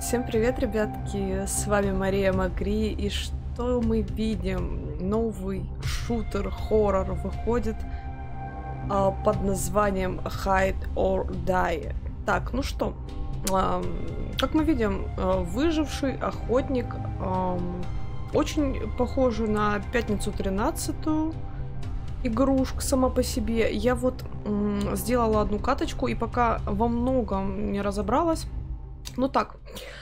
Всем привет, ребятки! С вами Мария Макри, и что мы видим? Новый шутер-хоррор выходит под названием Hide or Die. Так, ну что, как мы видим, выживший охотник, очень похожий на Пятницу 13-ю игрушка сама по себе. Я вот сделала одну каточку, и пока во многом не разобралась. Ну так,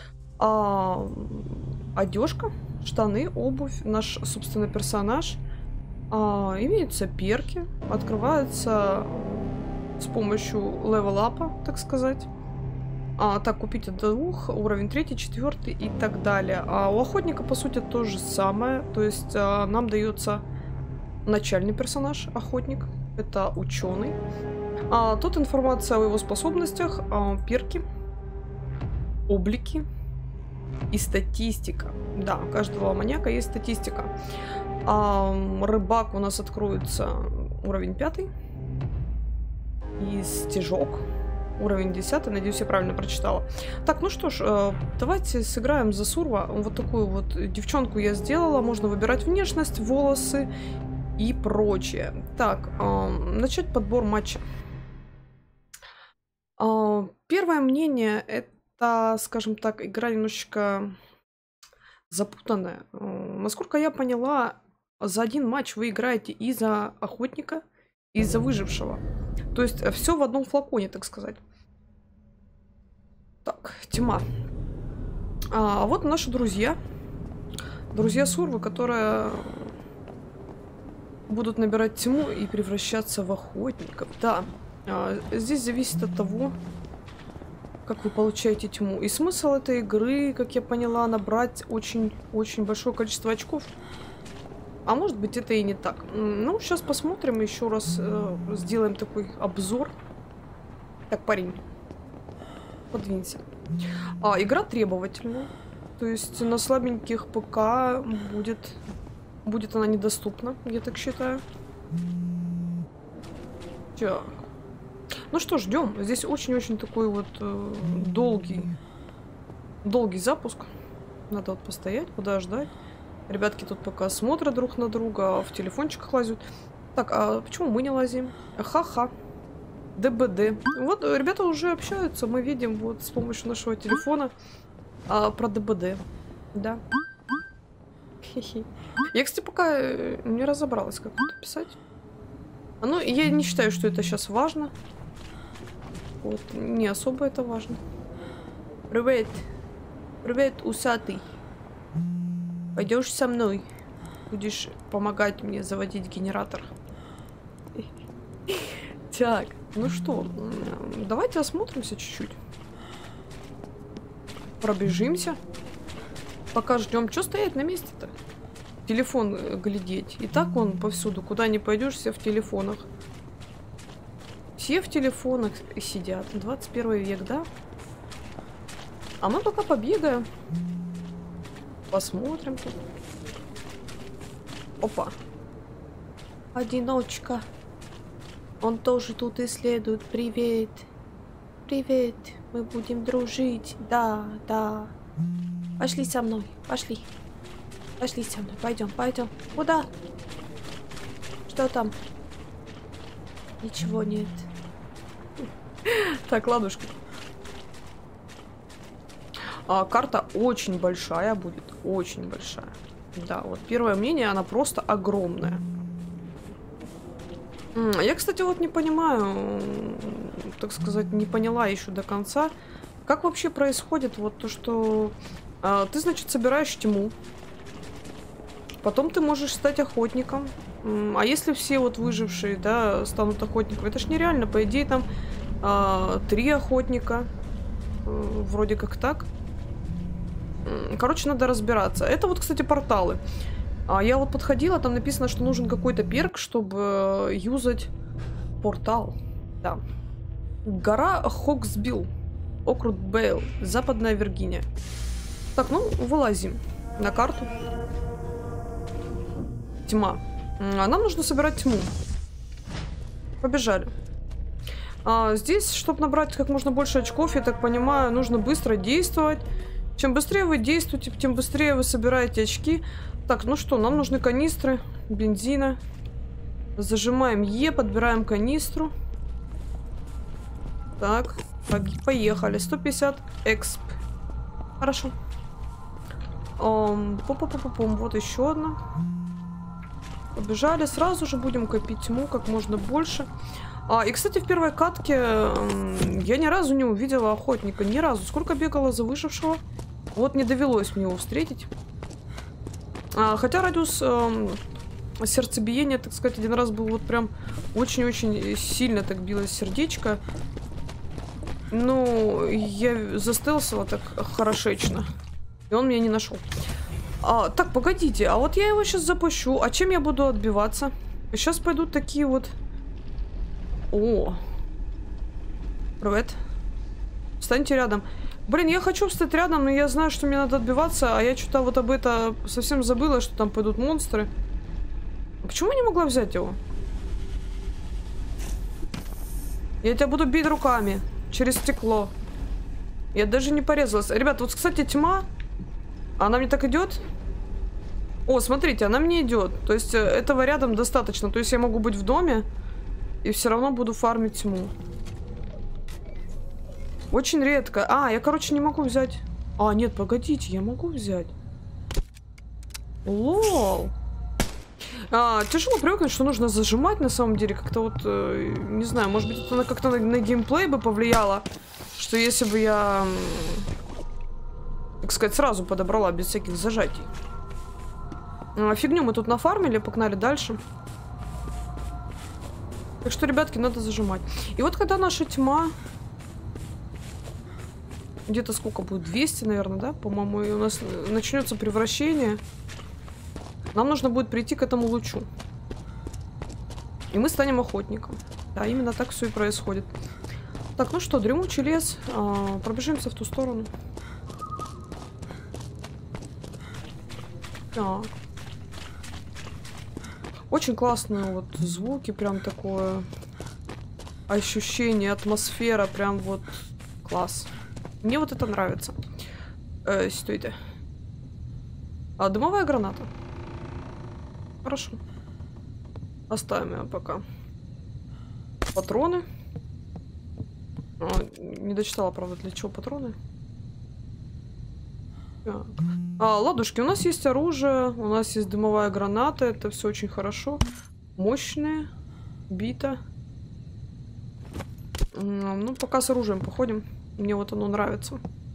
одежка, штаны, обувь, наш, собственно, персонаж. Имеются перки, открываются с помощью левел-апа, так сказать. Так, купить от 2, уровень 3, 4 и так далее. У охотника, по сути, то же самое. То есть нам дается начальный персонаж, охотник. Это ученый. Тут информация о его способностях, перки, облики и статистика. Да, у каждого маньяка есть статистика. Рыбак у нас откроется уровень 5. И стежок уровень 10. Надеюсь, я правильно прочитала. Так, ну что ж, давайте сыграем за Сурва. Вот такую вот девчонку я сделала. Можно выбирать внешность, волосы и прочее. Так, начать подбор матча. Первое мнение — это, скажем так, игра немножечко запутанная. Насколько я поняла, за один матч вы играете и за охотника, и за выжившего. То есть все в одном флаконе, так сказать. Так, тьма. Вот наши друзья. Друзья Сурвы, которые будут набирать тьму и превращаться в охотников. Да, здесь зависит от того, как вы получаете тьму. И смысл этой игры, как я поняла, набрать очень-очень большое количество очков. А может быть, это и не так. Ну, сейчас посмотрим еще раз, сделаем такой обзор. Так, парень, подвинься. Игра требовательная. То есть на слабеньких ПК будет она недоступна, я так считаю. Так. Ну что, ждем. Здесь очень-очень такой вот долгий запуск. Надо вот постоять, подождать. Ребятки тут пока смотрят друг на друга, в телефончиках лазят. Так, а почему мы не лазим? Ха-ха. ДБД. Вот ребята уже общаются, мы видим вот с помощью нашего телефона про ДБД. Да. Хе-хе. Я, кстати, пока не разобралась, как это писать. Ну, я не считаю, что это сейчас важно. Вот, не особо это важно. Привет. Привет, усатый. Пойдешь со мной? Будешь помогать мне заводить генератор. Так, ну что, давайте осмотримся чуть-чуть. Пробежимся. Пока ждем. Что стоять на месте-то? Телефон глядеть. И так он повсюду. Куда не пойдешь, все в телефонах. Все в телефонах сидят. 21 век, да? А мы пока побегаем. Посмотрим тут. Опа. Одиночка. Он тоже тут исследует. Привет. Привет. Мы будем дружить. Да, да. Пошли со мной. Пошли. Пошли со мной. Пойдем, пойдем. Куда? Что там? Ничего нет. Так, ладушки. Карта очень большая будет. Очень большая. Да, вот первое мнение, она просто огромная. Я, кстати, вот не понимаю, так сказать, не поняла еще до конца, как вообще происходит вот то, что ты, значит, собираешь тьму. Потом ты можешь стать охотником. А если все вот выжившие, да, станут охотниками, это ж нереально. По идее, там 3 охотника. Вроде как так. Короче, надо разбираться. Это вот, кстати, порталы. Я вот подходила, там написано, что нужен какой-то перк, чтобы юзать портал. Да. Гора Хоксбилл. Округ Бейл. Западная Виргиния. Так, ну, вылазим на карту. Тьма. Нам нужно собирать тьму. Побежали. Здесь, чтобы набрать как можно больше очков, я так понимаю, нужно быстро действовать Чем быстрее вы действуете, тем быстрее вы собираете очки. Так, ну что, нам нужны канистры бензина. Зажимаем Е, подбираем канистру. Так, поехали. 150 эксп. Хорошо. Вот еще одна. Побежали. Сразу же будем копить тьму как можно больше. И, кстати, в первой катке я ни разу не увидела охотника. Ни разу. Сколько бегала за выжившего. Вот не довелось мне его встретить. Хотя радиус сердцебиения, так сказать, один раз был вот прям очень-очень сильно так билось сердечко. Ну, я застелсила так хорошечно. И он меня не нашел. Так, погодите, а вот я его сейчас запущу. А чем я буду отбиваться? Сейчас пойдут такие вот... О! Привет. Встаньте рядом. Блин, я хочу встать рядом, но я знаю, что мне надо отбиваться, а я что-то вот об этом совсем забыла, что там пойдут монстры. Почему я не могла взять его? Я тебя буду бить руками. Через стекло. Я даже не порезалась. Ребята, вот, кстати, тьма. Она мне так идет. О, смотрите, она мне идет. То есть этого рядом достаточно. То есть я могу быть в доме и все равно буду фармить тьму. Очень редко. Я, короче, не могу взять. Нет, погодите, я могу взять. Лол. Тяжело привыкнуть, что нужно зажимать на самом деле. Как-то вот, не знаю, может быть, это как-то на геймплей бы повлияло. Что если бы я, так сказать, сразу подобрала без всяких зажатий. Фигню мы тут нафармили, погнали дальше. Так что, ребятки, надо зажимать. И вот когда наша тьма... Где-то сколько будет? 200, наверное, да? По-моему, и у нас начнется превращение. Нам нужно будет прийти к этому лучу. И мы станем охотником. Да, именно так все и происходит. Так, ну что, дремучий лес. Пробежимся в ту сторону. Так. Очень классные вот звуки, прям такое ощущение, атмосфера, прям вот класс. Мне вот это нравится. Стойте. Дымовая граната. Хорошо. Оставим ее пока. Патроны. Не дочитала, правда, для чего патроны. Так. Ладушки, у нас есть оружие, у нас есть дымовая граната, это все очень хорошо. Мощные. Бита. Ну, пока с оружием походим. Мне вот оно нравится.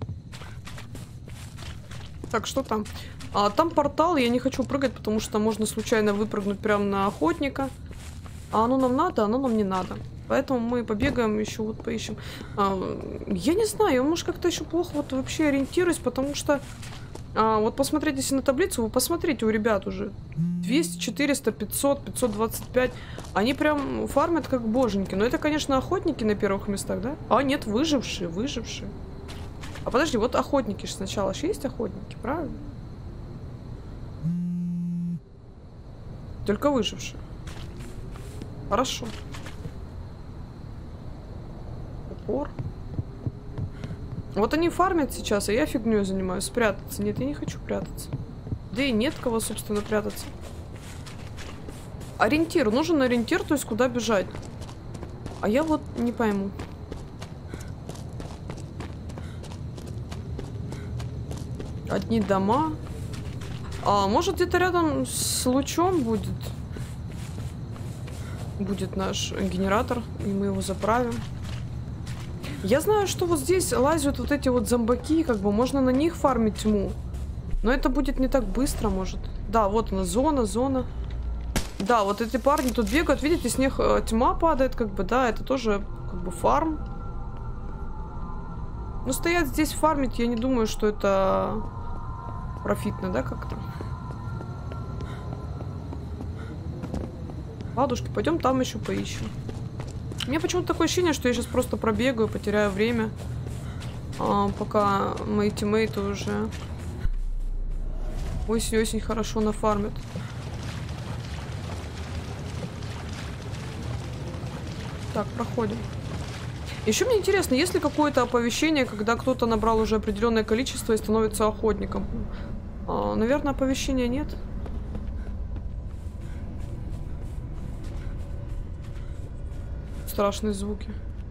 Так, что там? Там портал, я не хочу прыгать, потому что можно случайно выпрыгнуть прямо на охотника. А оно нам надо, оно нам не надо. Поэтому мы побегаем, еще вот поищем. Я не знаю, я, может, как-то еще плохо вот вообще ориентируюсь, потому что... вот посмотрите, если на таблицу, вы посмотрите, у ребят уже 200, 400, 500, 525. Они прям фармят как боженьки. Но это, конечно, охотники на первых местах, да? Нет, выжившие, выжившие. Подожди, вот охотники же сначала же есть охотники, правильно? Только выжившие. Хорошо. Упор. Вот они фармят сейчас, а я фигней занимаюсь. Спрятаться. Нет, я не хочу прятаться. Да и нет кого, собственно, прятаться. Ориентир. Нужен ориентир, то есть куда бежать. А я вот не пойму. Одни дома. Может, где-то рядом с лучом будет наш генератор, и мы его заправим. Я знаю, что вот здесь лазят вот эти вот зомбаки, как бы можно на них фармить тьму. Но это будет не так быстро, может. Да, вот она, зона. Да, вот эти парни тут бегают, видите, с них тьма падает, как бы, да, это тоже, как бы, фарм. Но стоять здесь фармить, я не думаю, что это профитно, да, как-то. Ладушки, пойдем там еще поищем. У меня почему-то такое ощущение, что я сейчас просто пробегаю, потеряю время. Пока мои тиммейты уже осень хорошо нафармят. Так, проходим. Еще мне интересно, есть ли какое-то оповещение, когда кто-то набрал уже определенное количество и становится охотником? Наверное, оповещения нет. Страшные звуки.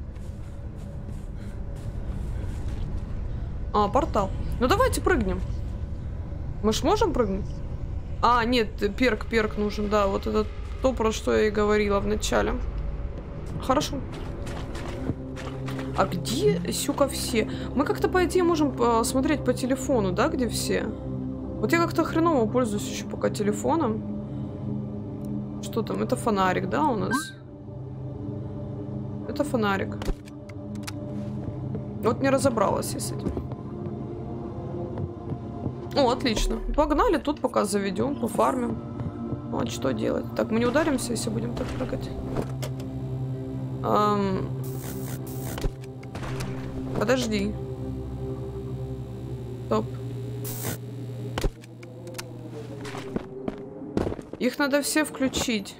Портал. Ну давайте прыгнем. Мы ж можем прыгнуть? Нет, перк нужен, да. Вот это то, про что я и говорила в начале. Хорошо. А где, сюка, все? Мы как-то, по идее, можем смотреть по телефону, да, где все? Вот я как-то хреново пользуюсь еще пока телефоном. Что там? Это фонарик, да, у нас? Это фонарик. Вот не разобралась я с этим. Отлично. Погнали, тут пока заведем, пофармим. Вот что делать. Так, мы не ударимся, если будем так прыгать. Подожди. Стоп. Их надо все включить.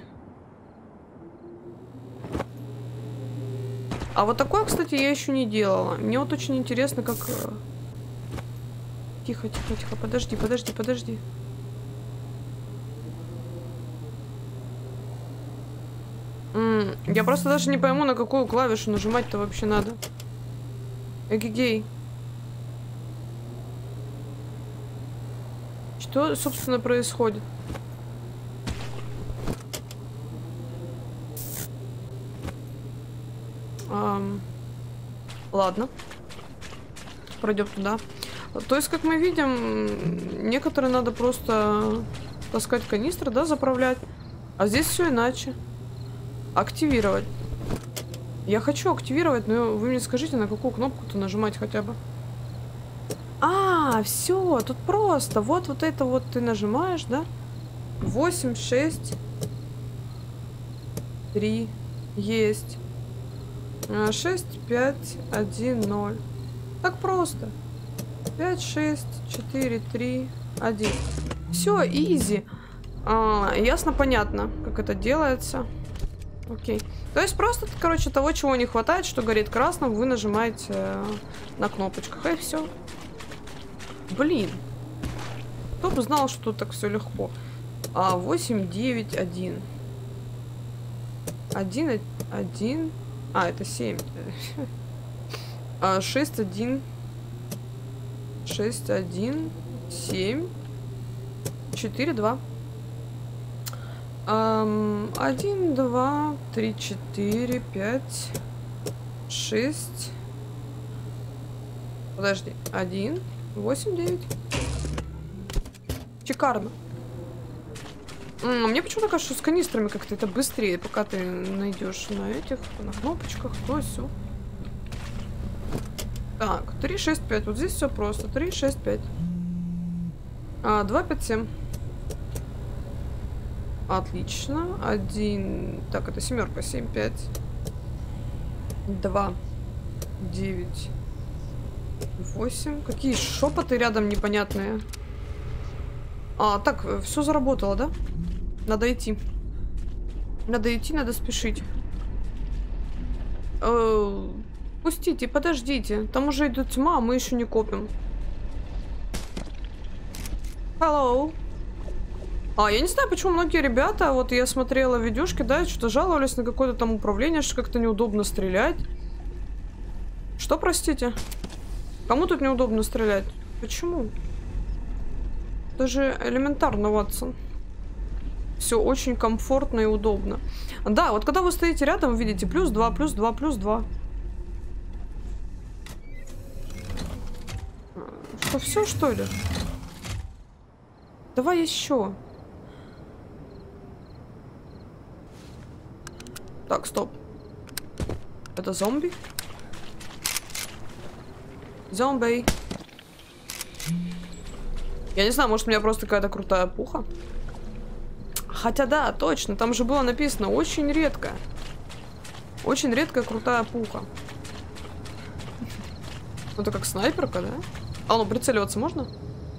А вот такое, кстати, я еще не делала. Мне вот очень интересно, как... Тихо, тихо, тихо. Подожди. Я просто даже не пойму, на какую клавишу нажимать-то вообще надо. Эгегей. Что, собственно, происходит? Ладно. Пройдем туда. То есть, как мы видим, некоторые надо просто таскать канистры, да, заправлять. А здесь все иначе. Активировать. Я хочу активировать, но вы мне скажите, на какую кнопку-то нажимать хотя бы. Все, тут просто. Вот это вот ты нажимаешь, да? 8, 6, 3. Есть. 6, 5, 1, 0. Так просто. 5, 6, 4, 3, 1. Все, изи. Ясно, понятно, как это делается. Окей. То есть просто, короче, того, чего не хватает, что горит красным, вы нажимаете на кнопочках, и все. Блин. Кто бы знал, что тут так все легко. 8, 9, 1. 1, 1. Это 7. 6, 1. 6, 1. 7. 4, 2. 1, 2, 3, 4, 5, 6. Подожди. 1, 8, 9. Шикарно. Мне почему-то кажется, что с канистрами как-то это быстрее, пока ты найдешь на этих, на кнопочках, то все. Так, 3, 6, 5. Вот здесь все просто. 3, 6, 5. 2, 5, 7. Отлично. 1. Так, это семерка. 7, 5. 2, 9, 8. Какие шепоты рядом непонятные. Так, все заработало, да? Надо идти. Надо спешить. Пустите, подождите. Там уже идет тьма, а мы еще не копим. Hello. Я не знаю, почему многие ребята, вот я смотрела видюшки, да, что-то жаловались на какое-то там управление, что как-то неудобно стрелять. Что, простите? Кому тут неудобно стрелять? Почему? Это же элементарно, Ватсон. Все очень комфортно и удобно. Да, вот когда вы стоите рядом, вы видите плюс 2, плюс 2, плюс 2. Что, все, что ли? Давай еще. Так, стоп. Это зомби? Зомби. Я не знаю, может у меня просто какая-то крутая пуха. Хотя да, точно, там же было написано очень редко. Очень редкая крутая пуха. Это как снайперка, да? Ну прицеливаться можно?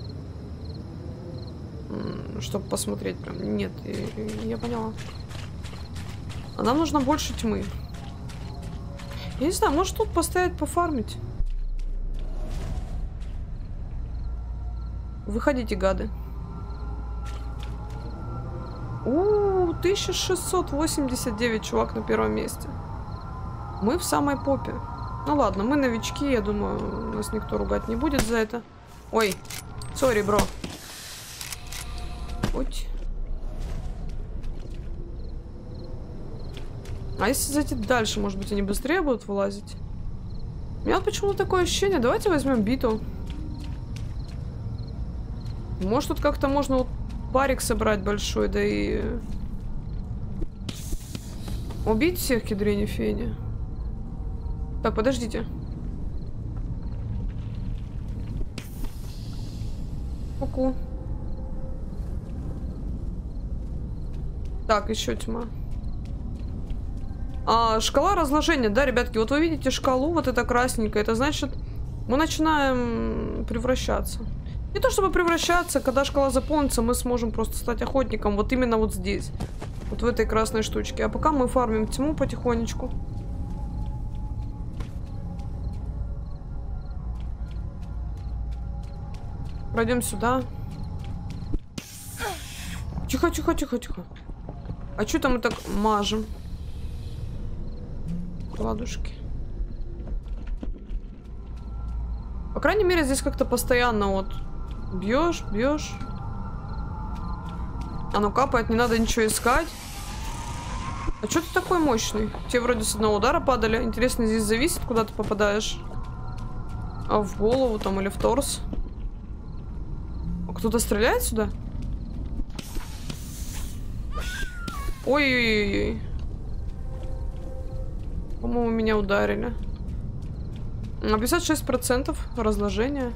Чтобы посмотреть прям. Нет, я поняла. А нам нужно больше тьмы. Я не знаю, может тут постоять, пофармить? Выходите, гады. 1689 чувак на первом месте. Мы в самой попе. Ну ладно, мы новички, я думаю, нас никто ругать не будет за это. Ой, сори, бро. Ой. А если зайти дальше, может быть, они быстрее будут вылазить? У меня почему-то такое ощущение. Давайте возьмем биту. Может, тут как-то можно вот парик собрать большой, да и... Убить всех, кедрени фени. Так, подождите. Ку-ку. Так, еще тьма. Шкала разложения, да, ребятки? Вот вы видите шкалу, вот это красненькое. Это значит, мы начинаем превращаться. Не то чтобы превращаться, когда шкала заполнится, мы сможем просто стать охотником. Вот именно вот здесь. Вот в этой красной штучке. А пока мы фармим тьму потихонечку. Пройдем сюда. Тихо, тихо, тихо, тихо. А что там мы так мажем? Ладушки. По крайней мере, здесь как-то постоянно вот бьешь, бьешь. Оно капает, не надо ничего искать. А что ты такой мощный? Те вроде с одного удара падали. Интересно, здесь зависит, куда ты попадаешь. А в голову там или в торс? А кто-то стреляет сюда? Ой-ой-ой. По-моему, меня ударили. 56% разложения.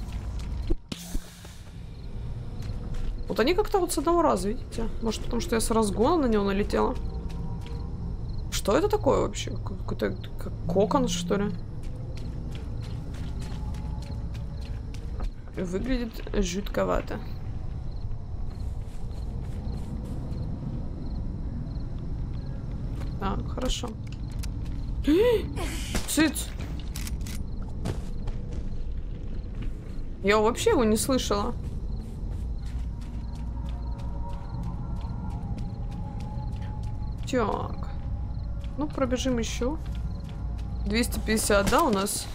Вот они как-то вот с одного раза, видите? Может, потому что я с разгона на него налетела? Что это такое вообще? Какой-то как кокон, что ли? Выглядит жутковато. Так, хорошо. Цыц! Я вообще его не слышала. Так. Ну, пробежим еще. 250, да, у нас?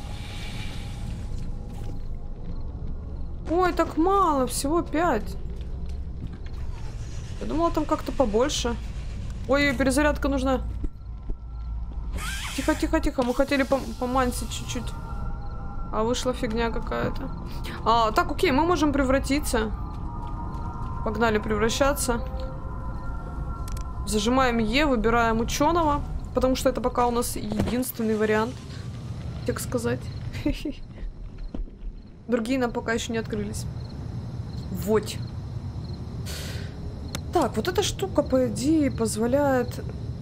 Ой, так мало, всего 5. Я думала, там как-то побольше. Ой, перезарядка нужна. Тихо, тихо, тихо. Мы хотели помансить чуть-чуть. А вышла фигня какая-то. Так, окей, мы можем превратиться. Погнали превращаться. Зажимаем Е, выбираем ученого. Потому что это пока у нас единственный вариант. Так сказать. Другие нам пока еще не открылись. Вот. Так, вот эта штука, по идее, позволяет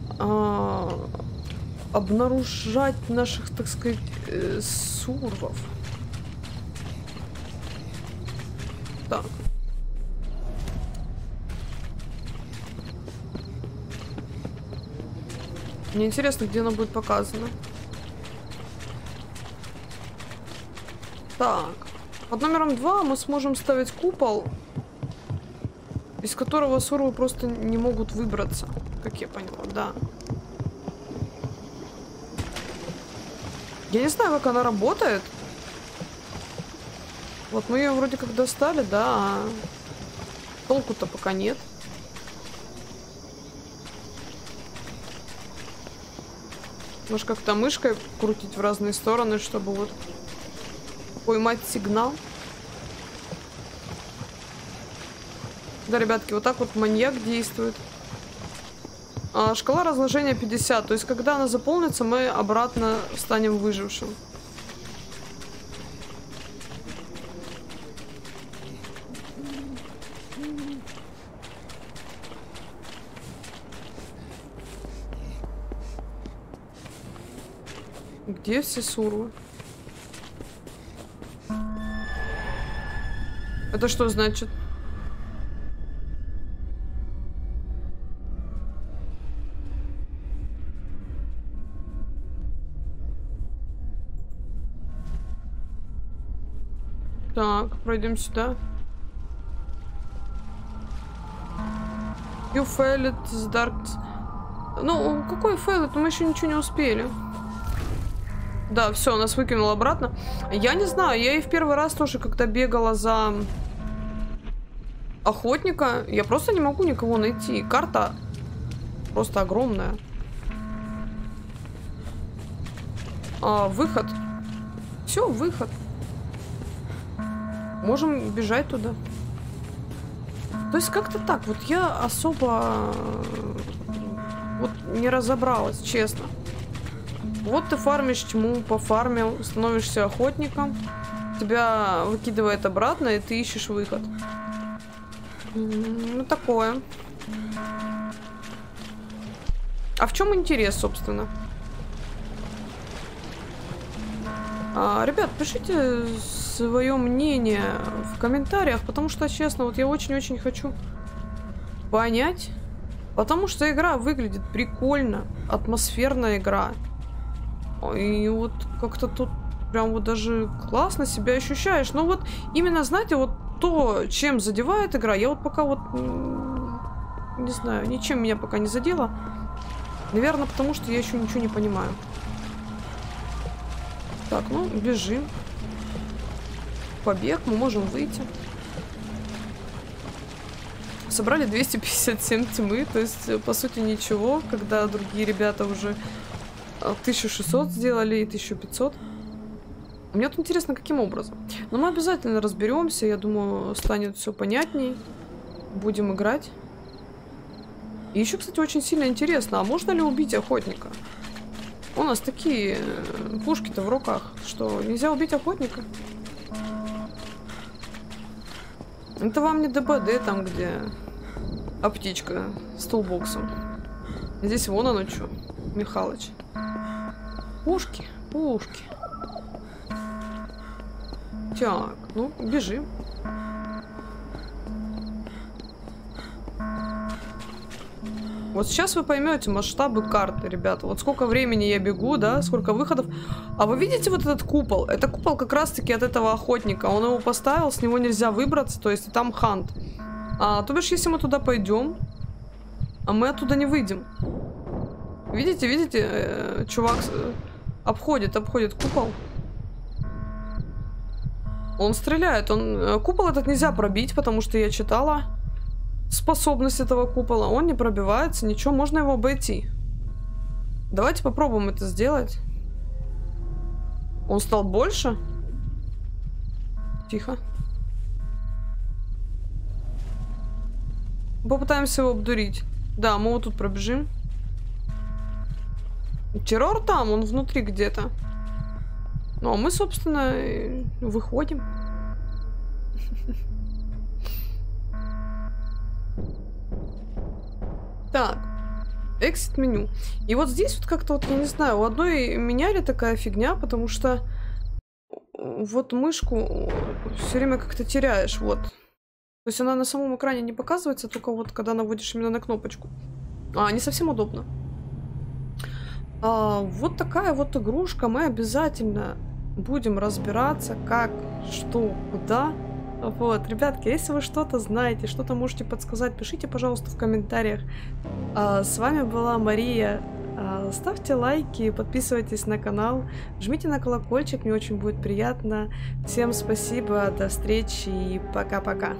обнаружать наших, так сказать, сурвов. Так. Мне интересно, где оно будет показано. Так. Под номером 2 мы сможем ставить купол, из которого сурвы просто не могут выбраться. Как я поняла, да. Я не знаю, как она работает. Вот мы ее вроде как достали, да, а толку-то пока нет. Может, как-то мышкой крутить в разные стороны, чтобы вот поймать сигнал. Да, ребятки, вот так вот маньяк действует. Шкала разложения 50. То есть, когда она заполнится, мы обратно станем выжившим. Где все сурвы? Это что значит? Так, пройдем сюда. You failed the dark... Ну, какой failed? Мы еще ничего не успели. Да, все, нас выкинуло обратно. Я не знаю, я и в первый раз тоже, когда бегала за охотника, я просто не могу никого найти. Карта просто огромная. Выход. Все, выход. Можем бежать туда. То есть как-то так. Вот я особо вот не разобралась, честно. Вот ты фармишь тьму, пофармил, становишься охотником, тебя выкидывает обратно, и ты ищешь выход. Ну, такое. А в чем интерес, собственно? Ребят, пишите свое мнение в комментариях, потому что, честно, вот я очень-очень хочу понять. Потому что игра выглядит прикольно, атмосферная игра. И вот как-то тут прям вот даже классно себя ощущаешь. Но вот именно, знаете, вот то, чем задевает игра, я вот пока вот не знаю, ничем меня пока не задела. Наверное, потому что я еще ничего не понимаю. Так, ну, бежим. Побег, мы можем выйти. Собрали 257 тьмы, то есть, по сути, ничего, когда другие ребята уже 1600 сделали и 1500. Мне вот интересно, каким образом. Но мы обязательно разберемся, я думаю, станет все понятней. Будем играть. И еще, кстати, очень сильно интересно, а можно ли убить охотника? У нас такие пушки-то в руках, что нельзя убить охотника? Это вам не ДБД, там, где аптечка с тулбоксом. Здесь вон оно что, Михалыч. Пушки, пушки. Так, ну, бежим. Вот сейчас вы поймете масштабы карты, ребята. Вот сколько времени я бегу, да, сколько выходов. А вы видите вот этот купол? Это купол как раз-таки от этого охотника. Он его поставил, с него нельзя выбраться, то есть там хант. То бишь, если мы туда пойдем, а мы оттуда не выйдем. Видите, видите, чувак обходит купол. Он стреляет. Купол этот нельзя пробить, потому что я читала способность этого купола. Он не пробивается, ничего, можно его обойти. Давайте попробуем это сделать. Он стал больше? Тихо. Попытаемся его обдурить. Да, мы вот тут пробежим. Террор там, он внутри где-то. Ну, а мы, собственно, выходим. Так, exit меню. И вот здесь вот как-то вот, я не знаю, у одной меняли такая фигня, потому что вот мышку все время как-то теряешь, вот. То есть она на самом экране не показывается, только вот когда наводишь именно на кнопочку. Не совсем удобно. Вот такая вот игрушка. Мы обязательно будем разбираться, как, что, куда. Вот, ребятки, если вы что-то знаете, что-то можете подсказать, пишите, пожалуйста, в комментариях. С вами была Мария. Ставьте лайки, подписывайтесь на канал, жмите на колокольчик, мне очень будет приятно. Всем спасибо, до встречи и пока-пока.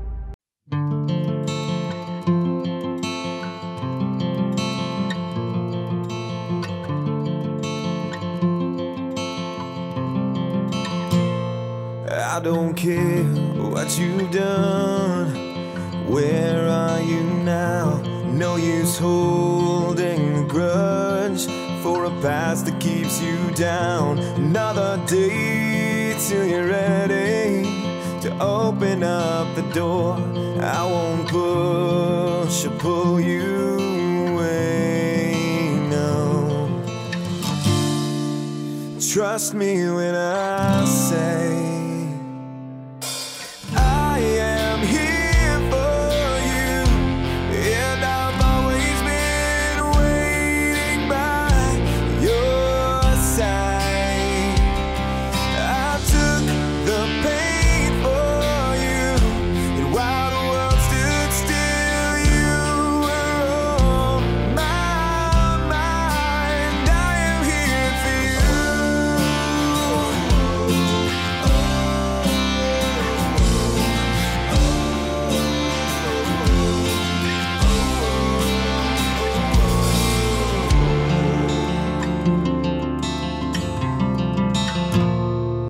I don't care what you've done. Where are you now? No use holding a grudge for a past that keeps you down. Another day till you're ready to open up the door. I won't push or pull you away, no. Trust me when I say